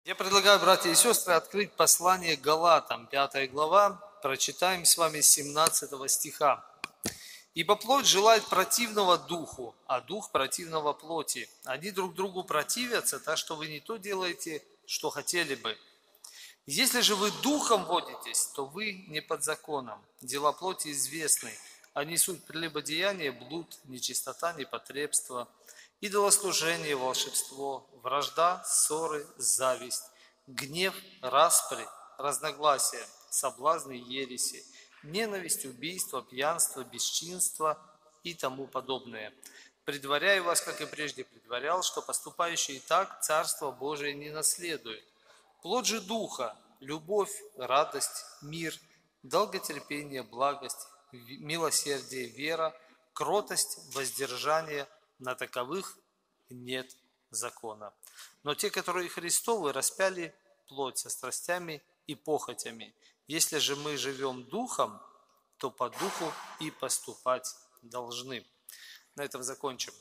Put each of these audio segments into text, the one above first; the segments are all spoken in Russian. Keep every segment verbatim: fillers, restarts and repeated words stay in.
Я предлагаю, братья и сестры, открыть послание Галатам, пятая глава, прочитаем с вами с семнадцатого стиха. «Ибо плоть желает противного духу, а дух противного плоти. Они друг другу противятся, так что вы не то делаете, что хотели бы. Если же вы духом водитесь, то вы не под законом. Дела плоти известны, они суть прелюбодеяние, блуд, нечистота, непотребство, идолослужение, волшебство, вражда, ссоры, зависть, гнев, распри, разногласия, соблазны, ереси, ненависть, убийство, пьянство, бесчинство и тому подобное. Предваряю вас, как и прежде предварял, что поступающие так Царство Божие не наследуют. Плод же Духа – любовь, радость, мир, долготерпение, благость, милосердие, вера, кротость, воздержание. На таковых нет закона. Но те, которые Христовы, распяли плоть со страстями и похотями. Если же мы живем Духом, то по Духу и поступать должны». На этом закончим.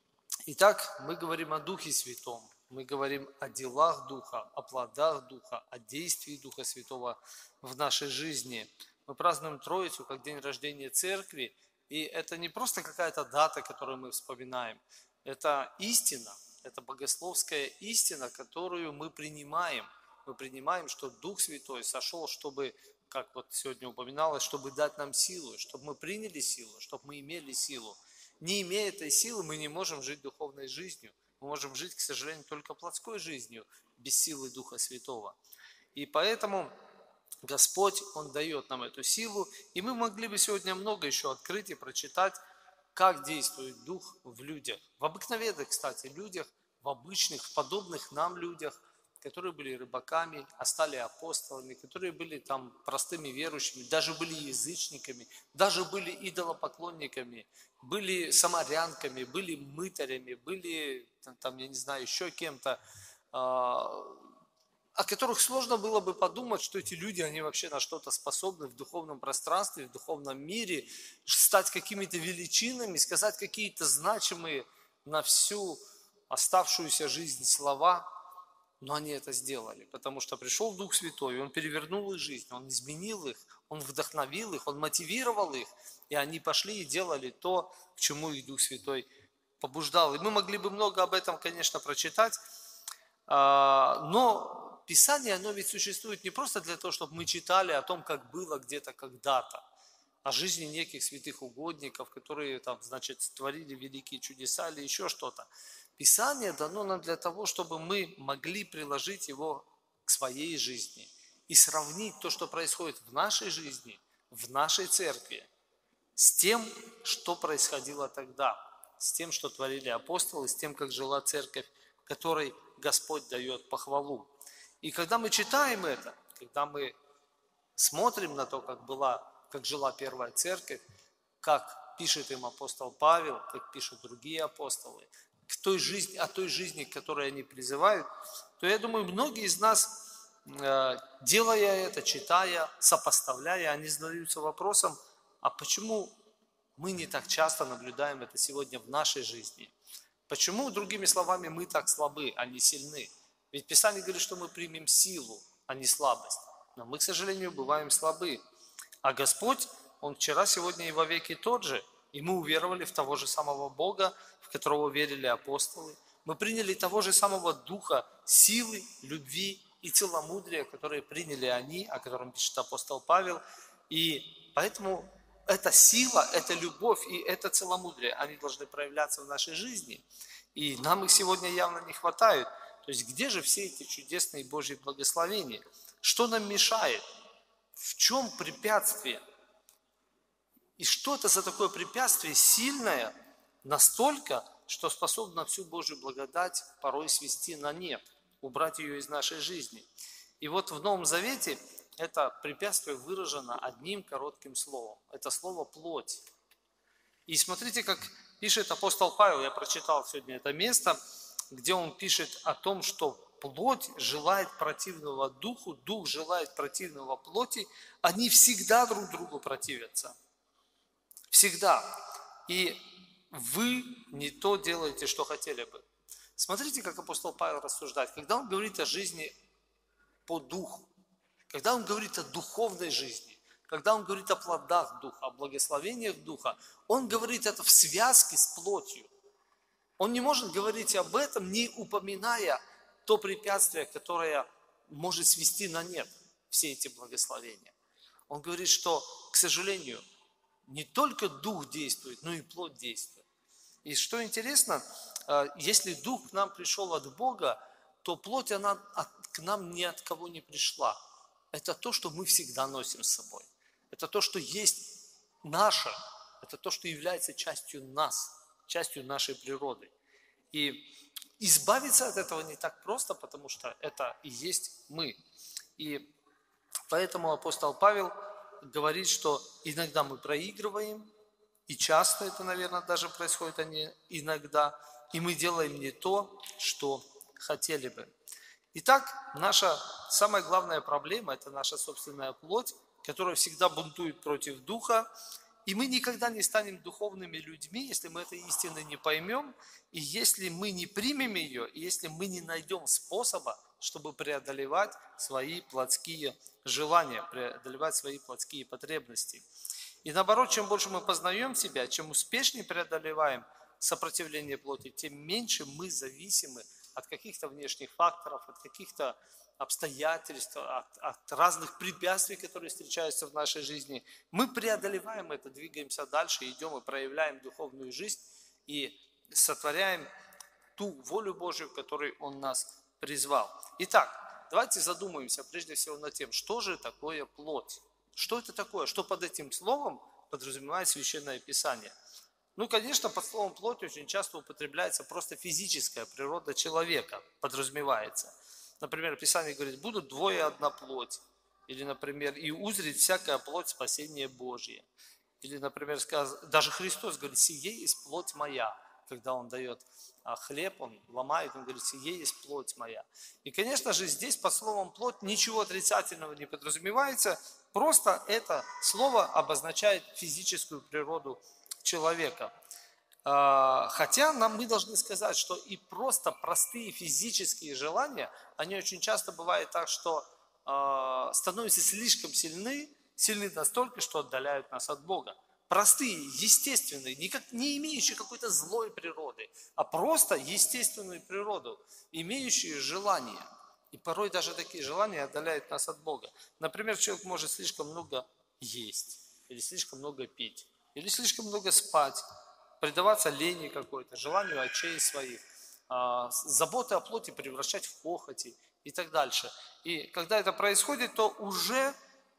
Итак, мы говорим о Духе Святом. Мы говорим о делах Духа, о плодах Духа, о действии Духа Святого в нашей жизни. Мы празднуем Троицу как день рождения Церкви, и это не просто какая-то дата, которую мы вспоминаем. Это истина, это богословская истина, которую мы принимаем. Мы принимаем, что Дух Святой сошел, чтобы, как вот сегодня упоминалось, чтобы дать нам силу, чтобы мы приняли силу, чтобы мы имели силу. Не имея этой силы, мы не можем жить духовной жизнью. Мы можем жить, к сожалению, только плотской жизнью, без силы Духа Святого. И поэтому Господь, Он дает нам эту силу, и мы могли бы сегодня много еще открыть и прочитать, как действует Дух в людях. В обыкновенных, кстати, людях, в обычных, в подобных нам людях, которые были рыбаками, а стали апостолами, которые были там простыми верующими, даже были язычниками, даже были идолопоклонниками, были самарянками, были мытарями, были, там, я не знаю, еще кем-то, о которых сложно было бы подумать, что эти люди, они вообще на что-то способны в духовном пространстве, в духовном мире, стать какими-то величинами, сказать какие-то значимые на всю оставшуюся жизнь слова. Но они это сделали, потому что пришел Дух Святой, и Он перевернул их жизнь, Он изменил их, Он вдохновил их, Он мотивировал их, и они пошли и делали то, к чему их Дух Святой побуждал. И мы могли бы много об этом, конечно, прочитать, но Писание, оно ведь существует не просто для того, чтобы мы читали о том, как было где-то когда-то, о жизни неких святых угодников, которые там, значит, творили великие чудеса или еще что-то. Писание дано нам для того, чтобы мы могли приложить его к своей жизни и сравнить то, что происходит в нашей жизни, в нашей церкви, с тем, что происходило тогда, с тем, что творили апостолы, с тем, как жила церковь, которой Господь дает похвалу. И когда мы читаем это, когда мы смотрим на то, как была, как жила первая церковь, как пишет им апостол Павел, как пишут другие апостолы, к той жизни, о той жизни, к которой они призывают, то я думаю, многие из нас, делая это, читая, сопоставляя, они задаются вопросом, а почему мы не так часто наблюдаем это сегодня в нашей жизни? Почему, другими словами, мы так слабы, а не сильны? Ведь Писание говорит, что мы примем силу, а не слабость. Но мы, к сожалению, бываем слабы. А Господь, Он вчера, сегодня и вовеки тот же. И мы уверовали в того же самого Бога, в которого верили апостолы. Мы приняли того же самого Духа силы, любви и целомудрия, которые приняли они, о котором пишет апостол Павел. И поэтому эта сила, эта любовь и это целомудрие, они должны проявляться в нашей жизни. И нам их сегодня явно не хватает. То есть где же все эти чудесные Божьи благословения? Что нам мешает? В чем препятствие? И что это за такое препятствие сильное, настолько, что способно всю Божью благодать порой свести на нет, убрать ее из нашей жизни. И вот в Новом Завете это препятствие выражено одним коротким словом. Это слово «плоть». И смотрите, как пишет апостол Павел, я прочитал сегодня это место, где он пишет о том, что плоть желает противного духу, дух желает противного плоти, они всегда друг другу противятся. Всегда. И вы не то делаете, что хотели бы. Смотрите, как апостол Павел рассуждает. Когда он говорит о жизни по духу. Когда он говорит о духовной жизни, когда он говорит о плодах духа, о благословениях духа, он говорит это в связке с плотью. Он не может говорить об этом, не упоминая то препятствие, которое может свести на нет все эти благословения. Он говорит, что, к сожалению, не только дух действует, но и плоть действует. И что интересно, если дух к нам пришел от Бога, то плоть, она от, к нам ни от кого не пришла. Это то, что мы всегда носим с собой. Это то, что есть наше. Это то, что является частью нас, частью нашей природы. И избавиться от этого не так просто, потому что это и есть мы. И поэтому апостол Павел говорит, что иногда мы проигрываем, и часто это, наверное, даже происходит, а не иногда, и мы делаем не то, что хотели бы. Итак, наша самая главная проблема – это наша собственная плоть, которая всегда бунтует против духа, и мы никогда не станем духовными людьми, если мы этой истины не поймем, и если мы не примем ее, и если мы не найдем способа, чтобы преодолевать свои плотские желания, преодолевать свои плотские потребности. И наоборот, чем больше мы познаем себя, чем успешнее преодолеваем сопротивление плоти, тем меньше мы зависимы от каких-то внешних факторов, от каких-то обстоятельств, от, от разных препятствий, которые встречаются в нашей жизни. Мы преодолеваем это, двигаемся дальше, идем и проявляем духовную жизнь и сотворяем ту волю Божию, в которой Он нас призвал. Итак, давайте задумаемся прежде всего над тем, что же такое плоть? Что это такое? Что под этим словом подразумевает Священное Писание? Ну, конечно, под словом плоть очень часто употребляется просто физическая природа человека, подразумевается. Например, Писание говорит, будут двое одна плоть. Или, например, и узрит всякая плоть спасение Божье. Или, например, даже Христос говорит, сие есть плоть моя. Когда Он дает хлеб, Он ломает, Он говорит, сие есть плоть моя. И, конечно же, здесь под словом плоть ничего отрицательного не подразумевается, просто это слово обозначает физическую природу человека. Хотя нам мы должны сказать, что и просто простые физические желания, они очень часто бывает так, что становятся слишком сильны, сильны настолько, что отдаляют нас от Бога. Простые, естественные, никак, не имеющие какой-то злой природы, а просто естественную природу, имеющие желания. И порой даже такие желания отдаляют нас от Бога. Например, человек может слишком много есть, или слишком много пить, или слишком много спать, предаваться лени какой-то, желанию очей своих, заботы о плоти превращать в похоти и так дальше. И когда это происходит, то уже...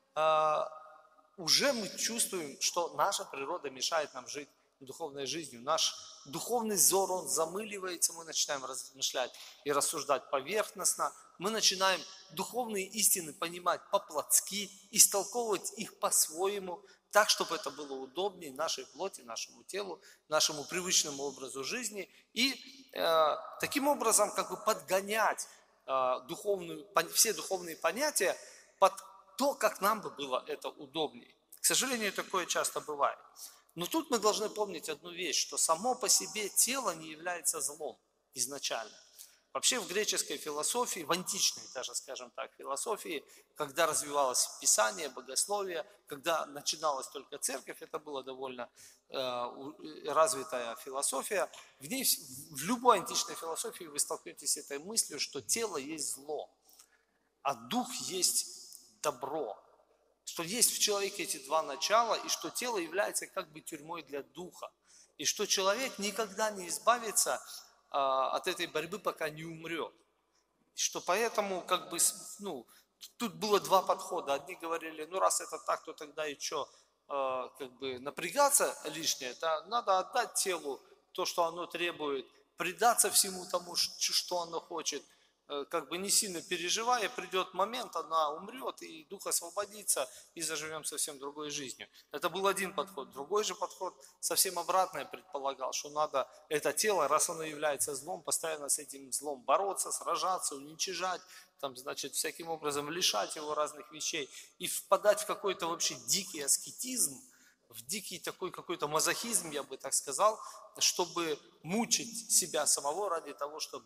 уже мы чувствуем, что наша природа мешает нам жить духовной жизнью. Наш духовный взор, он замыливается, мы начинаем размышлять и рассуждать поверхностно. Мы начинаем духовные истины понимать по-плотски, истолковывать их по-своему, так, чтобы это было удобнее нашей плоти, нашему телу, нашему привычному образу жизни. И э, таким образом как бы подгонять э, духовную, все духовные понятия под то, как нам бы было это удобнее. К сожалению, такое часто бывает. Но тут мы должны помнить одну вещь, что само по себе тело не является злом изначально. Вообще в греческой философии, в античной даже, скажем так, философии, когда развивалось Писание, богословие, когда начиналась только церковь, это была довольно э, развитая философия. В ней, в любой античной философии вы столкнетесь с этой мыслью, что тело есть зло, а дух есть добро, что есть в человеке эти два начала, и что тело является как бы тюрьмой для духа, и что человек никогда не избавится а, от этой борьбы, пока не умрет. И что поэтому как бы, ну, тут было два подхода. Одни говорили, ну раз это так, то тогда и что, а, как бы напрягаться лишнее, это надо отдать телу то, что оно требует, предаться всему тому, что оно хочет, как бы не сильно переживая, придет момент, она умрет, и дух освободится, и заживем совсем другой жизнью. Это был один подход. Другой же подход совсем обратное предполагал, что надо это тело, раз оно является злом, постоянно с этим злом бороться, сражаться, уничижать, там, значит, всяким образом лишать его разных вещей и впадать в какой-то вообще дикий аскетизм, в дикий такой какой-то мазохизм, я бы так сказал, чтобы мучить себя самого ради того, чтобы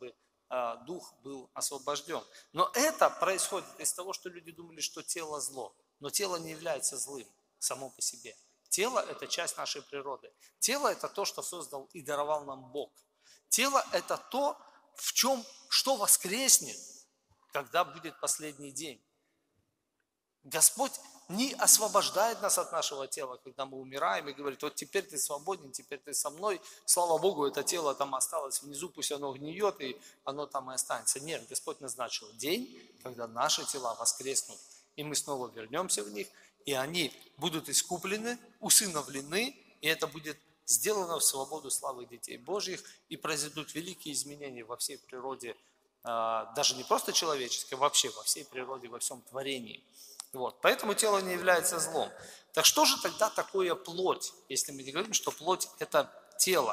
а, дух был освобожден. Но это происходит из того, что люди думали, что тело зло. Но тело не является злым само по себе. Тело – это часть нашей природы. Тело – это то, что создал и даровал нам Бог. Тело – это то, в чем, что воскреснет, когда будет последний день. Господь не освобождает нас от нашего тела, когда мы умираем, и говорит: вот теперь ты свободен, теперь ты со мной. Слава Богу, это тело там осталось внизу, пусть оно гниет, и оно там и останется. Нет, Господь назначил день, когда наши тела воскреснут, и мы снова вернемся в них, и они будут искуплены, усыновлены, и это будет сделано в свободу славы детей Божьих, и произойдут великие изменения во всей природе, даже не просто человеческой, вообще во всей природе, во всем творении. Вот. Поэтому тело не является злом. Так что же тогда такое плоть, если мы не говорим, что плоть – это тело?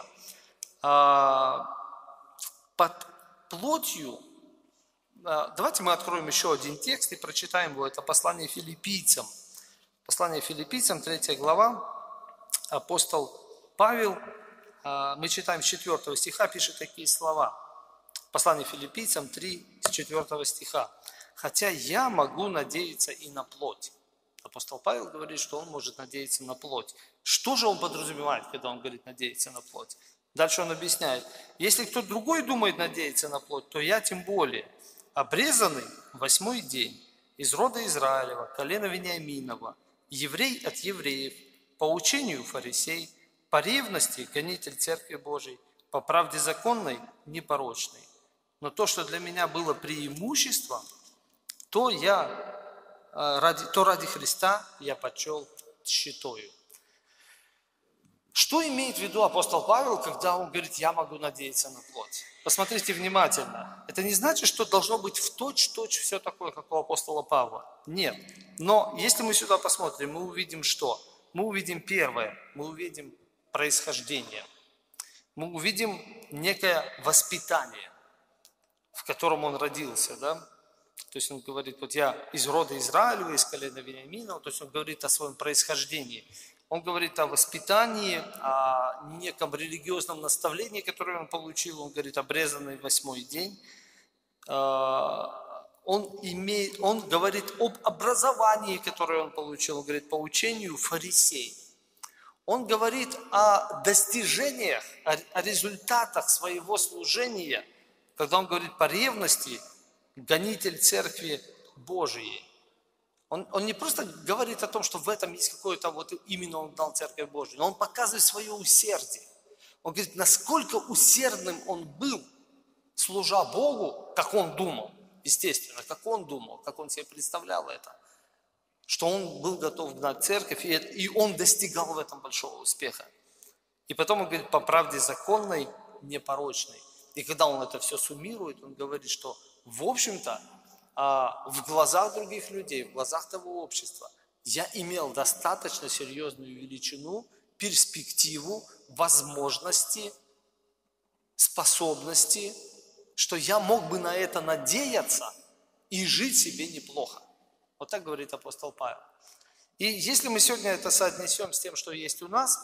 Под плотью, давайте мы откроем еще один текст и прочитаем его, это послание филиппийцам. Послание филиппийцам, третья глава, апостол Павел, мы читаем с четвёртого стиха, пишет такие слова. Послание филиппийцам три, с четвёртого стиха. «Хотя я могу надеяться и на плоть». Апостол Павел говорит, что он может надеяться на плоть. Что же он подразумевает, когда он говорит надеяться на плоть? Дальше он объясняет: если кто-то другой думает надеяться на плоть, то я тем более, обрезанный восьмой день, из рода Израилева, колена Вениаминова, еврей от евреев, по учению фарисей, по ревности гонитель Церкви Божией, по правде законной непорочный. Но то, что для меня было преимуществом, то я ради, то ради Христа я почел тщетою. Что имеет в виду апостол Павел, когда он говорит: я могу надеяться на плоть? Посмотрите внимательно. Это не значит, что должно быть в точь-в-точь все такое, как у апостола Павла. Нет. Но если мы сюда посмотрим, мы увидим что? Мы увидим первое, мы увидим происхождение. Мы увидим некое воспитание, в котором он родился, да? То есть он говорит: вот я из рода Израилева, из колена Вениаминова, то есть он говорит о своем происхождении. Он говорит о воспитании, о неком религиозном наставлении, которое он получил. Он говорит: обрезанный восьмой день. Он, имеет, он говорит об образовании, которое он получил. Он говорит: по учению фарисей. Он говорит о достижениях, о результатах своего служения, когда он говорит по ревности гонитель Церкви Божией. Он, он не просто говорит о том, что в этом есть какое-то, вот именно он дал Церковь Божию, но он показывает свое усердие. Он говорит, насколько усердным он был, служа Богу, как он думал, естественно, как он думал, как он себе представлял это, что он был готов гнать церковь, и, и он достигал в этом большого успеха. И потом он говорит, по правде законной, непорочной. И когда он это все суммирует, он говорит, что в общем-то, в глазах других людей, в глазах того общества, я имел достаточно серьезную величину, перспективу, возможности, способности, что я мог бы на это надеяться и жить себе неплохо. Вот так говорит апостол Павел. И если мы сегодня это соотнесем с тем, что есть у нас,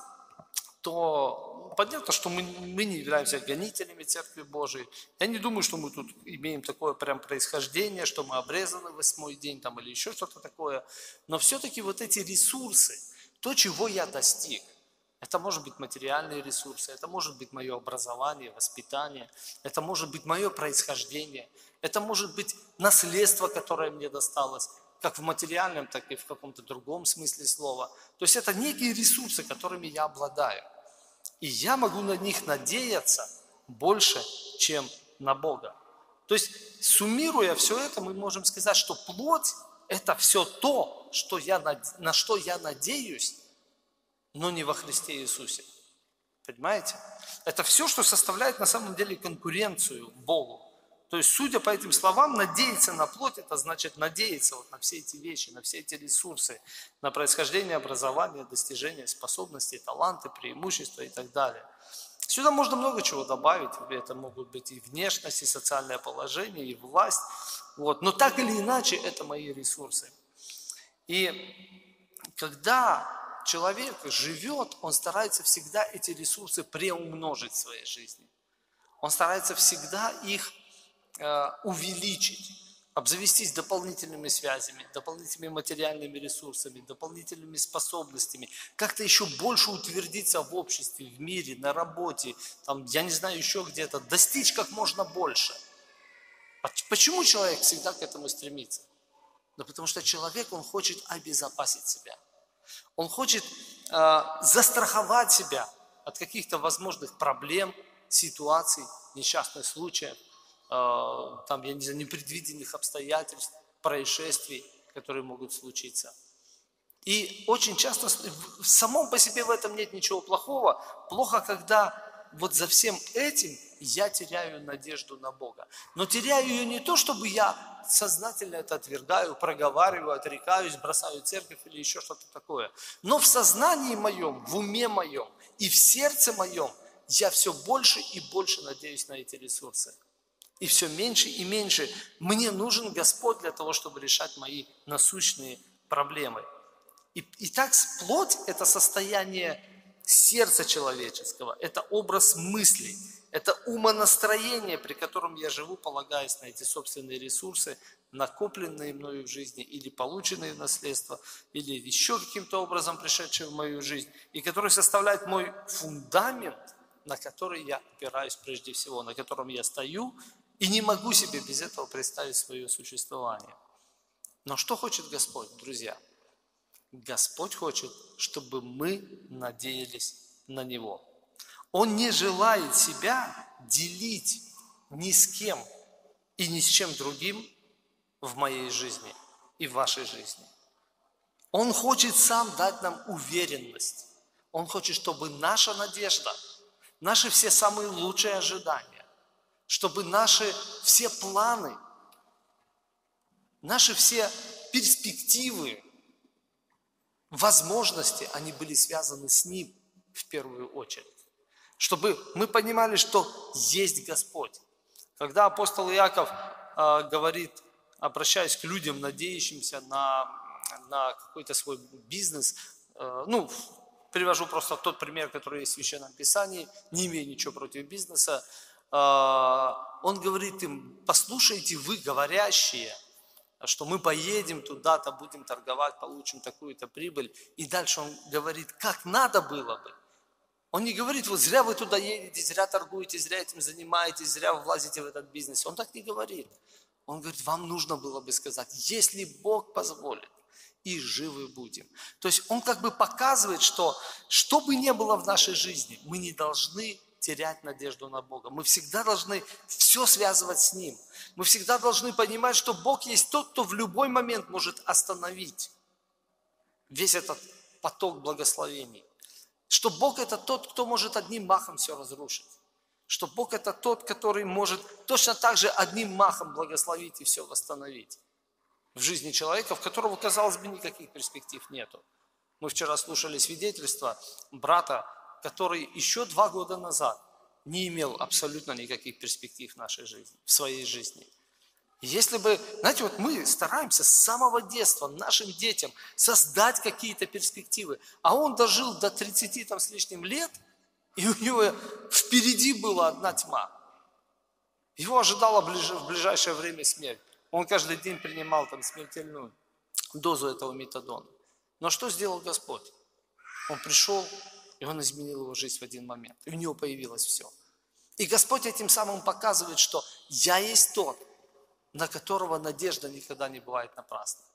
то понятно, что мы, мы не являемся гонителями Церкви Божией. Я не думаю, что мы тут имеем такое прям происхождение, что мы обрезаны в восьмой день там, или еще что-то такое. Но все-таки вот эти ресурсы, то, чего я достиг, это может быть материальные ресурсы, это может быть мое образование, воспитание, это может быть мое происхождение, это может быть наследство, которое мне досталось, как в материальном, так и в каком-то другом смысле слова. То есть это некие ресурсы, которыми я обладаю. И я могу на них надеяться больше, чем на Бога. То есть, суммируя все это, мы можем сказать, что плоть – это все то, что я, на что я надеюсь, но не во Христе Иисусе. Понимаете? Это все, что составляет на самом деле конкуренцию Богу. То есть, судя по этим словам, надеяться на плоть, это значит надеяться вот на все эти вещи, на все эти ресурсы, на происхождение, образование, достижения, способности, таланты, преимущества и так далее. Сюда можно много чего добавить, это могут быть и внешность, и социальное положение, и власть, вот. Но так или иначе, это мои ресурсы. И когда человек живет, он старается всегда эти ресурсы преумножить в своей жизни. Он старается всегда их э, увеличить, обзавестись дополнительными связями, дополнительными материальными ресурсами, дополнительными способностями, как-то еще больше утвердиться в обществе, в мире, на работе, там, я не знаю, еще где-то, достичь как можно больше. Почему человек всегда к этому стремится? Да потому что человек, он хочет обезопасить себя. Он хочет э, застраховать себя от каких-то возможных проблем, ситуаций, несчастных случаев, э, там, я не знаю, непредвиденных обстоятельств, происшествий, которые могут случиться. И очень часто в самом по себе в этом нет ничего плохого. Плохо, когда вот за всем этим я теряю надежду на Бога. Но теряю ее не то, чтобы я сознательно это отвергаю, проговариваю, отрекаюсь, бросаю церковь или еще что-то такое. Но в сознании моем, в уме моем и в сердце моем я все больше и больше надеюсь на эти ресурсы. И все меньше и меньше мне нужен Господь для того, чтобы решать мои насущные проблемы. И, и так плоть – это состояние сердца человеческого, это образ мыслей, это умонастроение, при котором я живу, полагаясь на эти собственные ресурсы, накопленные мною в жизни, или полученные в наследство, или еще каким-то образом пришедшие в мою жизнь, и которые составляют мой фундамент, на который я опираюсь прежде всего, на котором я стою, и не могу себе без этого представить свое существование. Но что хочет Господь, друзья? Господь хочет, чтобы мы надеялись на Него. Он не желает себя делить ни с кем и ни с чем другим в моей жизни и в вашей жизни. Он хочет сам дать нам уверенность. Он хочет, чтобы наша надежда, наши все самые лучшие ожидания, чтобы наши все планы, наши все перспективы, возможности, они были связаны с Ним в первую очередь. Чтобы мы понимали, что есть Господь. Когда апостол Иаков э, говорит, обращаясь к людям, надеющимся на, на какой-то свой бизнес, э, ну, привожу просто тот пример, который есть в Священном Писании, не имея ничего против бизнеса, э, он говорит им, послушайте вы, говорящие, что мы поедем туда-то, будем торговать, получим такую-то прибыль. И дальше он говорит, как надо было бы. Он не говорит, вот зря вы туда едете, зря торгуете, зря этим занимаетесь, зря влазите в этот бизнес. Он так не говорит. Он говорит, вам нужно было бы сказать, если Бог позволит, и живы будем. То есть он как бы показывает, что что бы ни было в нашей жизни, мы не должны терять надежду на Бога. Мы всегда должны все связывать с Ним. Мы всегда должны понимать, что Бог есть тот, кто в любой момент может остановить весь этот поток благословений. Что Бог это тот, кто может одним махом все разрушить. Что Бог это тот, который может точно так же одним махом благословить и все восстановить. В жизни человека, в которого, казалось бы, никаких перспектив нету. Мы вчера слушали свидетельство брата, который еще два года назад не имел абсолютно никаких перспектив в нашей жизни, в своей жизни. Если бы, знаете, вот мы стараемся с самого детства нашим детям создать какие-то перспективы, а он дожил до тридцати там с лишним лет, и у него впереди была одна тьма. Его ожидала в ближайшее время смерть. Он каждый день принимал там смертельную дозу этого метадона. Но что сделал Господь? Он пришел, и Он изменил его жизнь в один момент. И у него появилось все. И Господь этим самым показывает, что я есть тот, на которого надежда никогда не бывает напрасна.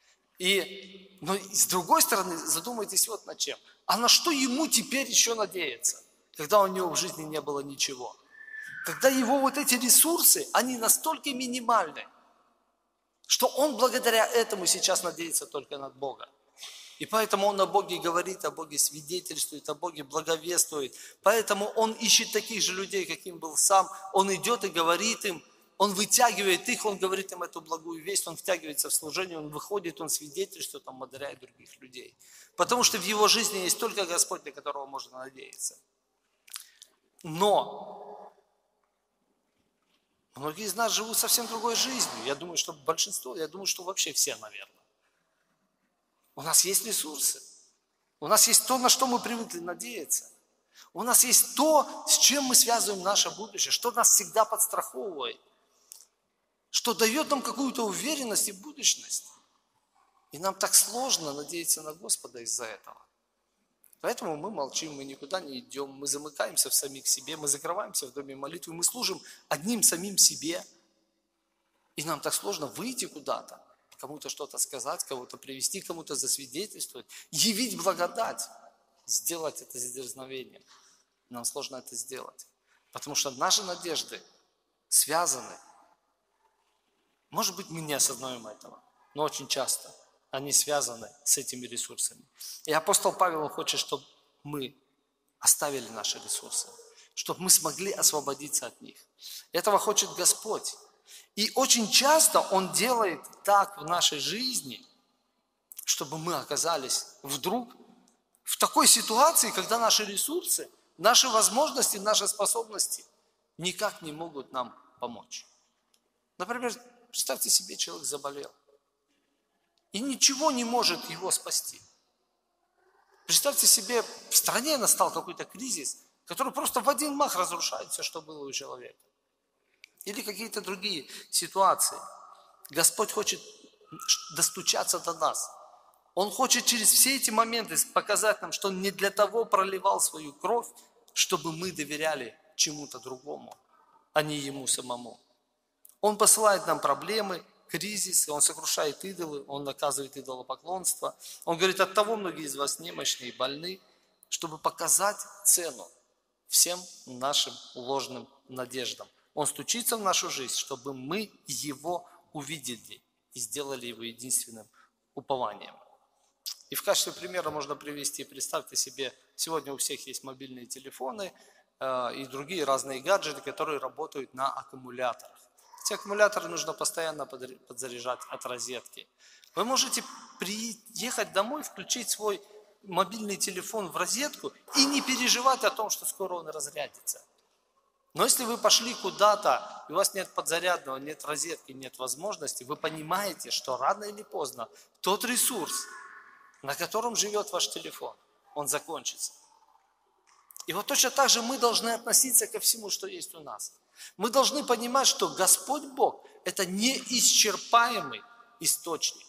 И, но с другой стороны, задумайтесь вот над чем. А на что ему теперь еще надеяться, когда у него в жизни не было ничего? Когда его вот эти ресурсы, они настолько минимальны, что он благодаря этому сейчас надеется только на Бога. И поэтому он о Боге говорит, о Боге свидетельствует, о Боге благовествует. Поэтому он ищет таких же людей, каким был сам. Он идет и говорит им, он вытягивает их, он говорит им эту благую весть, он втягивается в служение, он выходит, он свидетельствует, он ободряет других людей. Потому что в его жизни есть только Господь, на которого можно надеяться. Но многие из нас живут совсем другой жизнью. Я думаю, что большинство, я думаю, что вообще все, наверное. У нас есть ресурсы. У нас есть то, на что мы привыкли надеяться. У нас есть то, с чем мы связываем наше будущее, что нас всегда подстраховывает. что дает нам какую-то уверенность и будущность. И нам так сложно надеяться на Господа из-за этого. Поэтому мы молчим, мы никуда не идем, мы замыкаемся в самих себе, мы закрываемся в доме молитвы, мы служим одним самим себе. И нам так сложно выйти куда-то, кому-то что-то сказать, кого-то привести, кому-то засвидетельствовать, явить благодать, сделать это с дерзновением. Нам сложно это сделать, потому что наши надежды связаны. Может быть, мы не осознаем этого, но очень часто они связаны с этими ресурсами. И апостол Павел хочет, чтобы мы оставили наши ресурсы, чтобы мы смогли освободиться от них. Этого хочет Господь. И очень часто Он делает так в нашей жизни, чтобы мы оказались вдруг в такой ситуации, когда наши ресурсы, наши возможности, наши способности никак не могут нам помочь. Например, представьте себе, человек заболел. И ничего не может его спасти. Представьте себе, в стране настал какой-то кризис, который просто в один мах разрушает все, что было у человека. Или какие-то другие ситуации. Господь хочет достучаться до нас. Он хочет через все эти моменты показать нам, что Он не для того проливал свою кровь, чтобы мы доверяли чему-то другому, а не Ему самому. Он посылает нам проблемы, кризисы, Он сокрушает идолы, Он наказывает идолопоклонство. Он говорит, от того многие из вас немощны и больны, чтобы показать цену всем нашим ложным надеждам. Он стучится в нашу жизнь, чтобы мы Его увидели и сделали Его единственным упованием. И в качестве примера можно привести, представьте себе, сегодня у всех есть мобильные телефоны э, и другие разные гаджеты, которые работают на аккумуляторах. Эти аккумуляторы нужно постоянно подзаряжать от розетки. Вы можете приехать домой, включить свой мобильный телефон в розетку и не переживать о том, что скоро он разрядится. Но если вы пошли куда-то, и у вас нет подзарядного, нет розетки, нет возможности, вы понимаете, что рано или поздно тот ресурс, на котором живет ваш телефон, он закончится. И вот точно так же мы должны относиться ко всему, что есть у нас. Мы должны понимать, что Господь Бог – это неисчерпаемый источник,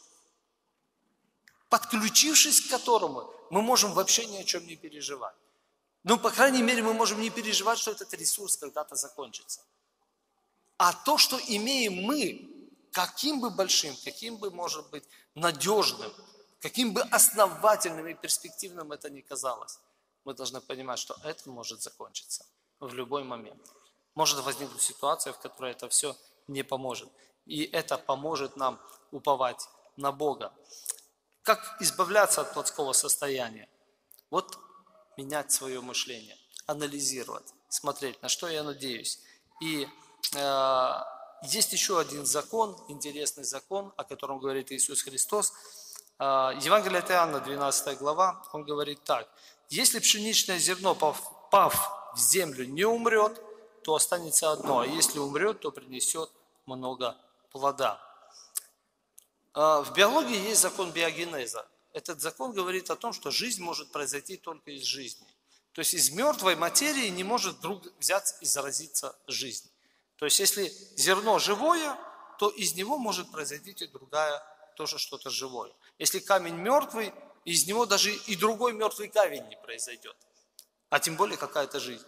подключившись к которому мы можем вообще ни о чем не переживать. Ну, по крайней мере, мы можем не переживать, что этот ресурс когда-то закончится. А то, что имеем мы, каким бы большим, каким бы, может быть, надежным, каким бы основательным и перспективным это ни казалось, мы должны понимать, что это может закончиться в любой момент. Может возникнуть ситуация, в которой это все не поможет. И это поможет нам уповать на Бога. Как избавляться от плотского состояния? Вот менять свое мышление, анализировать, смотреть, на что я надеюсь. И э, есть еще один закон, интересный закон, о котором говорит Иисус Христос. Э, Евангелие от Иоанна, двенадцатая глава, он говорит так. Если пшеничное зерно, пав в землю, не умрет, то останется одно, а если умрет, то принесет много плода. В биологии есть закон биогенеза. Этот закон говорит о том, что жизнь может произойти только из жизни. То есть из мертвой материи не может вдруг взять и заразиться жизнь. То есть если зерно живое, то из него может произойти и другая, тоже что-то живое. Если камень мертвый, из него даже и другой мертвый камень не произойдет. А тем более какая-то жизнь.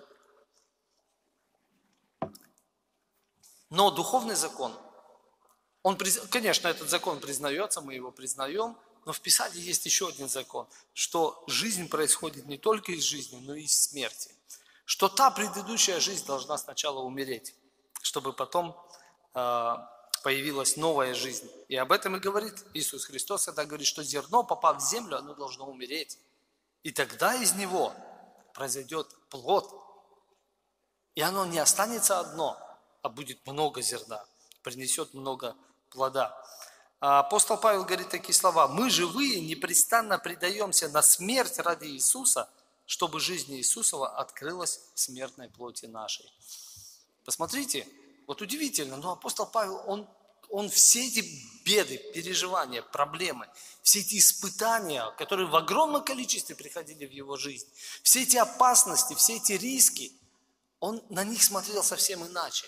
Но духовный закон, он, конечно, этот закон признается, мы его признаем, но в Писании есть еще один закон, что жизнь происходит не только из жизни, но и из смерти. Что та предыдущая жизнь должна сначала умереть, чтобы потом э, появилась новая жизнь. И об этом и говорит Иисус Христос, когда говорит, что зерно, попав в землю, оно должно умереть. И тогда из него произойдет плод. И оно не останется одно, а будет много зерна, принесет много плода. А апостол Павел говорит такие слова. Мы живые непрестанно предаемся на смерть ради Иисуса, чтобы жизнь Иисусова открылась в смертной плоти нашей. Посмотрите, вот удивительно, но апостол Павел, он, он все эти беды, переживания, проблемы, все эти испытания, которые в огромном количестве приходили в его жизнь, все эти опасности, все эти риски, он на них смотрел совсем иначе.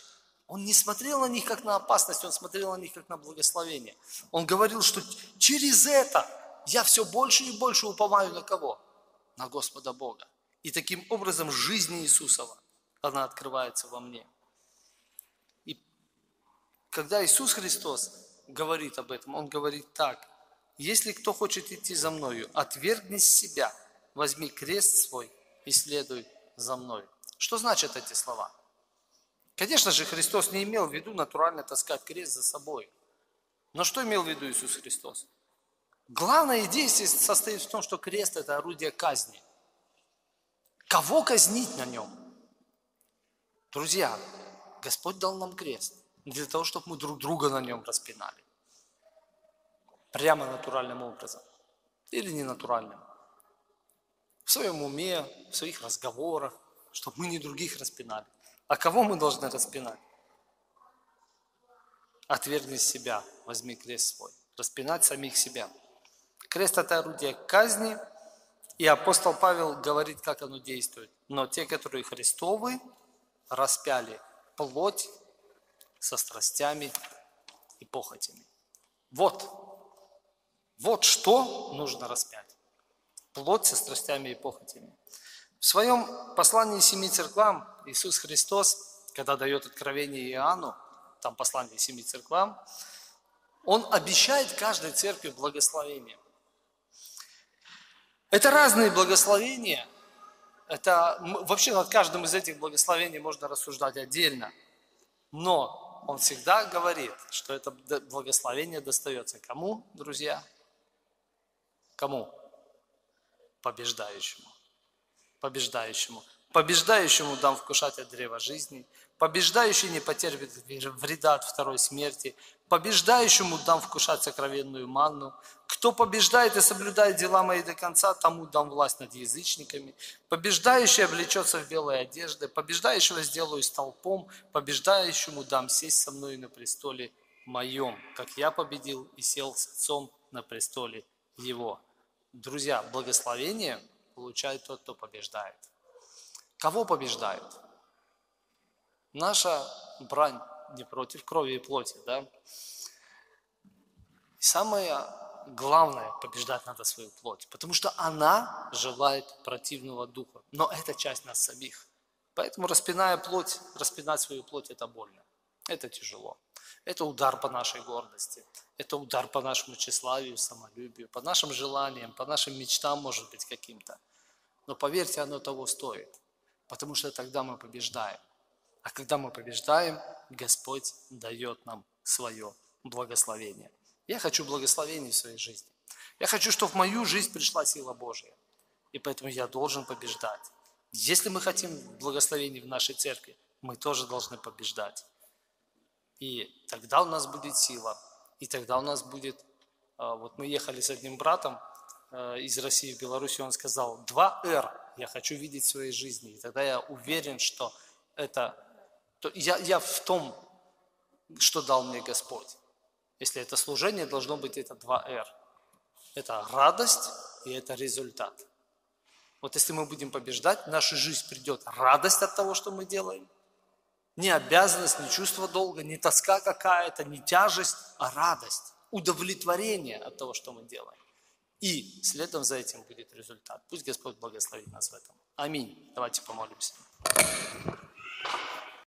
Он не смотрел на них как на опасность, он смотрел на них как на благословение. Он говорил, что через это я все больше и больше уповаю на кого? На Господа Бога. И таким образом жизнь Иисусова, она открывается во мне. И когда Иисус Христос говорит об этом, Он говорит так: если кто хочет идти за Мною, отвергни себя, возьми крест свой и следуй за Мной. Что значат эти слова? Конечно же, Христос не имел в виду натурально таскать крест за собой. Но что имел в виду Иисус Христос? Главная идея здесь состоит в том, что крест – это орудие казни. Кого казнить на нем? Друзья, Господь дал нам крест для того, чтобы мы друг друга на нем распинали. Прямо натуральным образом. Или ненатуральным. В своем уме, в своих разговорах, чтобы мы не других распинали. А кого мы должны распинать? Отвергни себя, возьми крест свой. Распинать самих себя. Крест – это орудие казни, и апостол Павел говорит, как оно действует. Но те, которые Христовы, распяли плоть со страстями и похотями. Вот, вот что нужно распять. Плоть со страстями и похотями. В своем послании семи церквам Иисус Христос, когда дает откровение Иоанну, там послание семи церквам, Он обещает каждой церкви благословение. Это разные благословения. Это, вообще над каждым из этих благословений можно рассуждать отдельно. Но Он всегда говорит, что это благословение достается кому, друзья? Кому? Побеждающему. Побеждающему. Побеждающему дам вкушать от древа жизни. Побеждающий не потерпит вреда от второй смерти. Побеждающему дам вкушать сокровенную манну. Кто побеждает и соблюдает дела мои до конца, тому дам власть над язычниками. Побеждающий облечется в белые одежды. Побеждающего сделаю столпом. Побеждающему дам сесть со мной на престоле моем, как я победил и сел с Отцом на престоле его. Друзья, благословение получает тот, кто побеждает. Кого побеждают? Наша брань не против крови и плоти, да? И самое главное, побеждать надо свою плоть, потому что она желает противного духа. Но это часть нас самих. Поэтому, распиная плоть, распинать свою плоть – это больно, это тяжело. Это удар по нашей гордости, это удар по нашему тщеславию, самолюбию, по нашим желаниям, по нашим мечтам, может быть, каким-то. Но поверьте, оно того стоит, потому что тогда мы побеждаем. А когда мы побеждаем, Господь дает нам свое благословение. Я хочу благословений в своей жизни. Я хочу, чтобы в мою жизнь пришла сила Божья. И поэтому я должен побеждать. Если мы хотим благословений в нашей церкви, мы тоже должны побеждать. И тогда у нас будет сила. И тогда у нас будет... Вот мы ехали с одним братом из России в Беларусь, и он сказал: два эр я хочу видеть в своей жизни. И тогда я уверен, что это... Я, я в том, что дал мне Господь. Если это служение, должно быть это два эр. Это радость и это результат. Вот если мы будем побеждать, в нашу жизнь придет радость от того, что мы делаем. Не обязанность, не чувство долга, не тоска какая-то, не тяжесть, а радость, удовлетворение от того, что мы делаем. И следом за этим будет результат. Пусть Господь благословит нас в этом. Аминь. Давайте помолимся.